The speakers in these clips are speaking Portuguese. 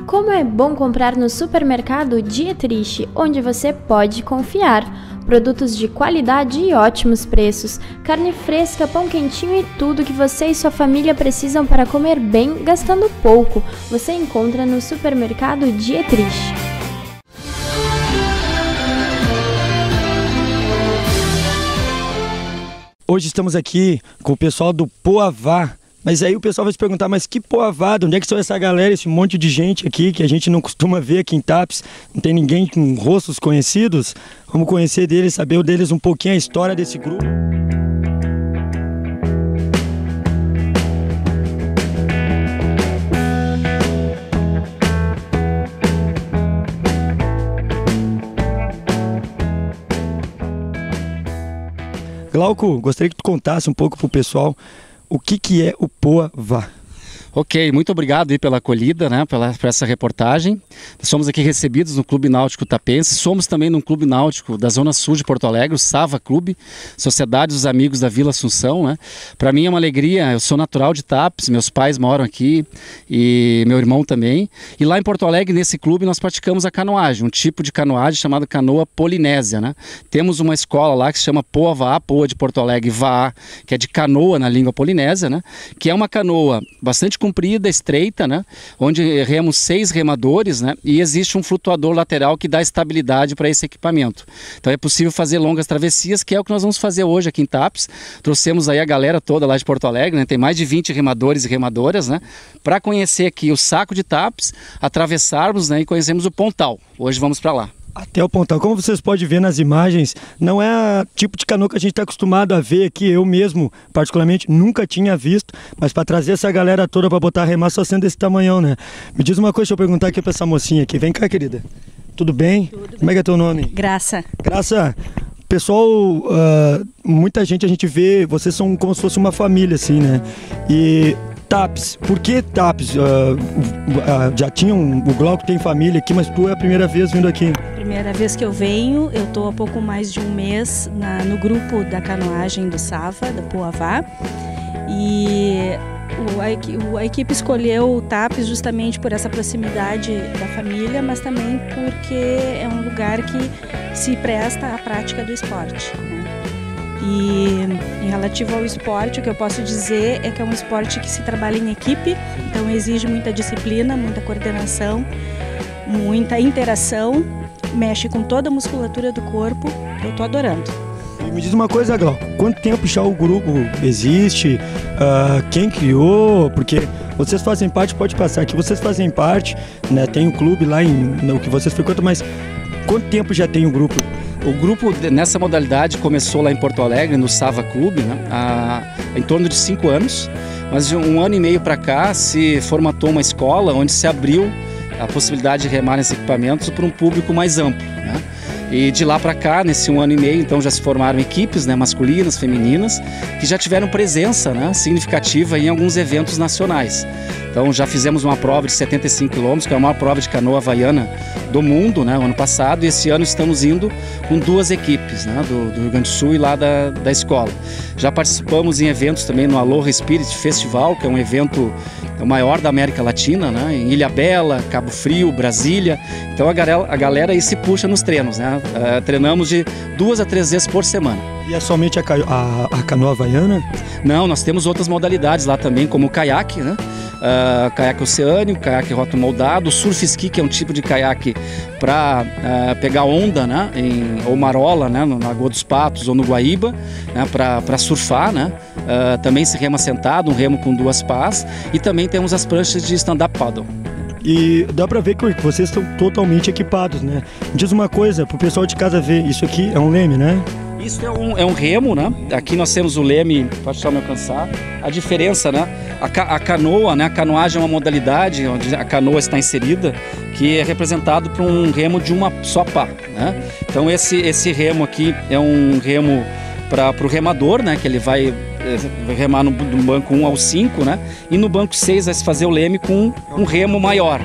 Como é bom comprar no supermercado Dietrich, onde você pode confiar. Produtos de qualidade e ótimos preços, carne fresca, pão quentinho e tudo que você e sua família precisam para comer bem, gastando pouco. Você encontra no supermercado Dietrich. Hoje estamos aqui com o pessoal do Poavá. Mas aí o pessoal vai se perguntar, mas que Poavá? De onde é que são essa galera, esse monte de gente aqui que a gente não costuma ver aqui em Tapes? Não tem ninguém com rostos conhecidos? Vamos conhecer deles, saber deles um pouquinho a história desse grupo. Glauco, gostaria que tu contasse um pouco pro pessoal o que é o Poavá. Ok, muito obrigado aí pela acolhida, né, por essa reportagem. Somos aqui recebidos no Clube Náutico Tapense, somos também no Clube Náutico da Zona Sul de Porto Alegre, o Sava Clube, Sociedade dos Amigos da Vila Assunção, né? Para mim é uma alegria, eu sou natural de Tapes, meus pais moram aqui e meu irmão também. E lá em Porto Alegre, nesse clube, nós praticamos a canoagem, um tipo de canoagem chamada canoa polinésia, né? Temos uma escola lá que se chama Poavá, Poa de Porto Alegre, Vá, que é de canoa na língua polinésia, né? Que é uma canoa bastante comprida, estreita, né? Onde remos 6 remadores, né? E existe um flutuador lateral que dá estabilidade para esse equipamento. Então é possível fazer longas travessias, que é o que nós vamos fazer hoje aqui em Tapes. Trouxemos aí a galera toda lá de Porto Alegre, né? Tem mais de 20 remadores e remadoras, né? Para conhecer aqui o Saco de Tapes, atravessarmos, né? E conhecemos o Pontal. Hoje vamos para lá. Até o Pontal. Como vocês podem ver nas imagens, não é o tipo de canoa que a gente está acostumado a ver aqui. Eu mesmo, particularmente, nunca tinha visto. Mas para trazer essa galera toda para botar a remar só sendo desse tamanhão, né? Me diz uma coisa, deixa eu perguntar aqui para essa mocinha aqui. Vem cá, querida. Tudo bem? Tudo bem. Como é que é teu nome? Graça. Graça. Pessoal, muita gente a gente vê, vocês são como se fosse uma família, assim, né? E Tapes, por que Tapes? Já tinha o Glauco tem família aqui, mas tu é a primeira vez vindo aqui. Primeira vez que eu venho, eu estou há pouco mais de um mês no grupo da canoagem do Sava, da Poavá. E a equipe escolheu o Tapes justamente por essa proximidade da família, mas também porque é um lugar que se presta à prática do esporte, né? E em relativo ao esporte, o que eu posso dizer é que é um esporte que se trabalha em equipe, então exige muita disciplina, muita coordenação, muita interação, mexe com toda a musculatura do corpo. Eu estou adorando. E me diz uma coisa, Glauco, quanto tempo já o grupo existe? Quem criou? Porque vocês fazem parte, pode passar aqui, vocês fazem parte, né? Tem um clube lá no que vocês frequentam, mas quanto tempo já tem o grupo? O grupo nessa modalidade começou lá em Porto Alegre, no Sava Clube, né? Em torno de 5 anos, mas de 1 ano e meio para cá se formatou uma escola onde se abriu a possibilidade de remar nesses equipamentos para um público mais amplo, né? E de lá para cá, nesse 1 ano e meio, então já se formaram equipes, né, masculinas, femininas, que já tiveram presença, né, significativa em alguns eventos nacionais. Então já fizemos uma prova de 75 km, que é a maior prova de canoa havaiana do mundo, né, o ano passado, e esse ano estamos indo com 2 equipes, né, do Rio Grande do Sul e lá da escola. Já participamos em eventos também no Aloha Spirit Festival, que é um evento o maior da América Latina, né, em Ilhabela, Cabo Frio, Brasília. Então a galera aí se puxa nos treinos, né? Treinamos de 2 a 3 vezes por semana. E é somente a canoa havaiana? Não, nós temos outras modalidades lá também, como o caiaque, né? Caiaque oceânico, caiaque rotomoldado, surf ski, que é um tipo de caiaque para pegar onda, né? Ou marola, né? Na Lagoa dos Patos ou no Guaíba, né? Para surfar, né? Também se rema sentado, um remo com 2 pás, e também temos as pranchas de stand-up paddle. E dá pra ver que vocês estão totalmente equipados, né? Me diz uma coisa, pro pessoal de casa ver, isso aqui é um leme, né? Isso é um remo, né? Aqui nós temos o leme, pode só me alcançar. A diferença, né? A canoa, né? A canoagem é uma modalidade onde a canoa está inserida, que é representado por um remo de uma só pá, né? Então esse remo aqui é um remo para o remador, né? Que ele vai remar do banco 1 ao 5, né? E no banco 6 vai se fazer o leme com um remo maior.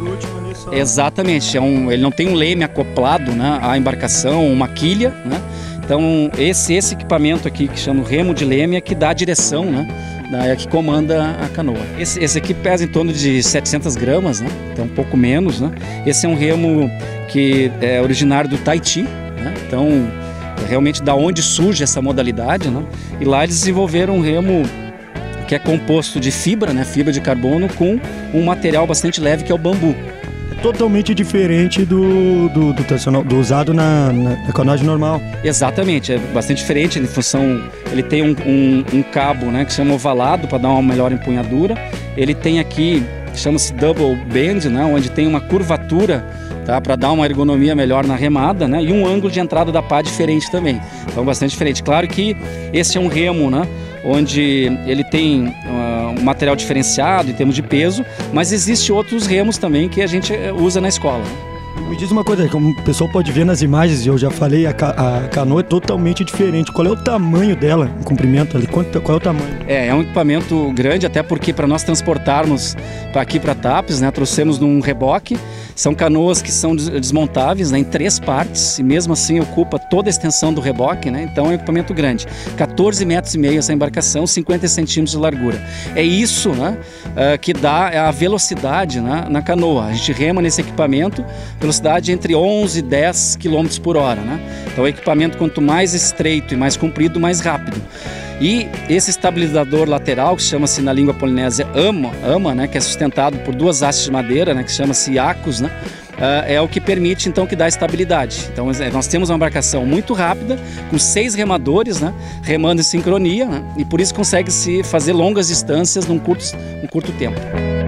Exatamente, ele não tem um leme acoplado, né, à embarcação, uma quilha, né? Então esse equipamento aqui que chama remo de leme é que dá a direção, né, que comanda a canoa. Esse aqui pesa em torno de 700 gramas, né? Então um pouco menos, né? Esse é um remo que é originário do Tahiti, né? Então realmente da onde surge essa modalidade, né? E lá eles desenvolveram um remo que é composto de fibra, né? Fibra de carbono com um material bastante leve que é o bambu. Totalmente diferente do tradicional, do usado na canoagem normal. Exatamente, é bastante diferente em função, ele tem um cabo, né, que se chama ovalado para dar uma melhor empunhadura. Ele tem aqui, chama-se double bend, né, onde tem uma curvatura, tá, para dar uma ergonomia melhor na remada, né, e um ângulo de entrada da pá diferente também. Então bastante diferente. Claro que esse é um remo, né, onde ele tem um material diferenciado em termos de peso, mas existem outros remos também que a gente usa na escola. Me diz uma coisa, como o pessoal pode ver nas imagens, e eu já falei, a canoa é totalmente diferente. Qual é o tamanho dela, o comprimento ali? Qual é o tamanho? É um equipamento grande, até porque para nós transportarmos aqui para Tapes, né, trouxemos num reboque. São canoas que são desmontáveis, né, em 3 partes, e mesmo assim ocupa toda a extensão do reboque, né? Então é um equipamento grande. 14,5 metros essa embarcação, 50 centímetros de largura. É isso, né, que dá a velocidade, né, na canoa. A gente rema nesse equipamento, velocidade entre 11 e 10 km por hora, né? Então o equipamento, quanto mais estreito e mais comprido, mais rápido. E esse estabilizador lateral, que chama-se na língua polinésia ama, né, que é sustentado por 2 hastes de madeira, né, que chama-se iacos, né, é o que permite então que dá estabilidade. Então nós temos uma embarcação muito rápida, com 6 remadores, né, remando em sincronia, né, e por isso consegue-se fazer longas distâncias num curto tempo.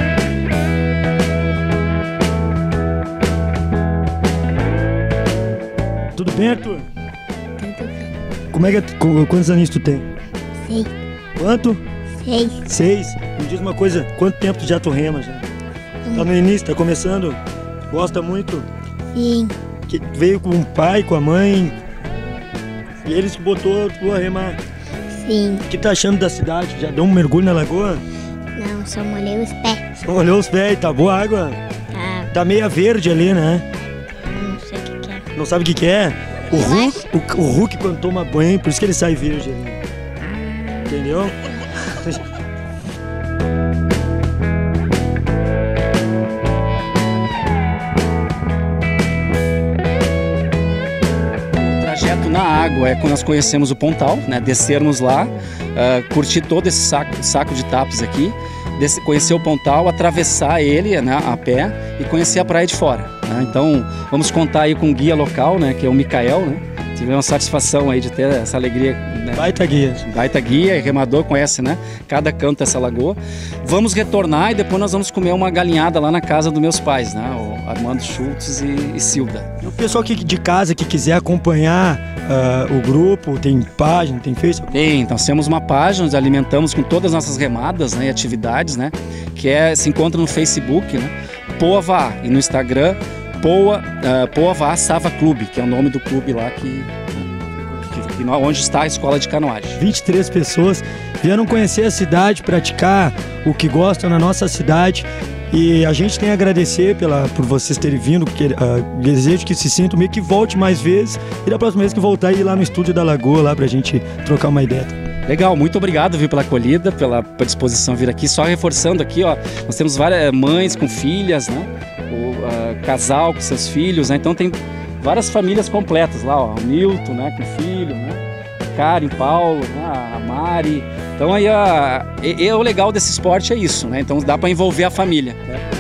Tudo bem, Arthur? Quantos aninhos tu tem? 6. Quanto? 6. 6. Me diz uma coisa, quanto tempo tu já tu rema já? Tá no início, tá começando? Gosta muito? Sim. Que veio com o pai, com a mãe, e eles que botou tu a remar. Sim. O que tá achando da cidade? Já deu um mergulho na lagoa? Não, só molhei os pés. Só olhou os pés, tá boa a água? Tá meia verde ali, né? Não sei o que é. Não sabe o que é? O Hulk quando toma banho, por isso que ele sai verde ali. Entendeu? O trajeto na água é quando nós conhecemos o Pontal, né? Descermos lá, curtir todo esse saco de Tapes aqui, conhecer o Pontal, atravessar ele, né, a pé e conhecer a praia de fora, né? Então vamos contar aí com o guia local, né, que é o Micael, né? Tivemos satisfação aí de ter essa alegria, né? Baita guia. Baita guia e remador, conhece, né? Cada canto dessa lagoa. Vamos retornar e depois nós vamos comer uma galinhada lá na casa dos meus pais, né? O Armando Schultz e Silda. E o pessoal de casa que quiser acompanhar o grupo, tem página, tem Facebook? Tem, nós temos uma página, nos alimentamos com todas as nossas remadas, né, e atividades, né? Que se encontra no Facebook, né? Poa-Vá, e no Instagram Poa-Vá Sava Clube, que é o nome do clube lá onde está a escola de canoagem. 23 pessoas vieram conhecer a cidade, praticar o que gostam na nossa cidade, e a gente tem a agradecer por vocês terem vindo, desejo que se sintam meio que volte mais vezes, e da próxima vez que voltar ir lá no estúdio da Lagoa lá pra gente trocar uma ideia. Legal, muito obrigado, viu, pela acolhida, pela disposição de vir aqui. Só reforçando aqui, ó, nós temos várias mães com filhas, né? Casal com seus filhos, né? Então tem várias famílias completas lá, ó, o Milton, né, com filho, né? Karen, Paulo, né? A Mari. Então aí o legal desse esporte é isso, né? Então dá para envolver a família, né?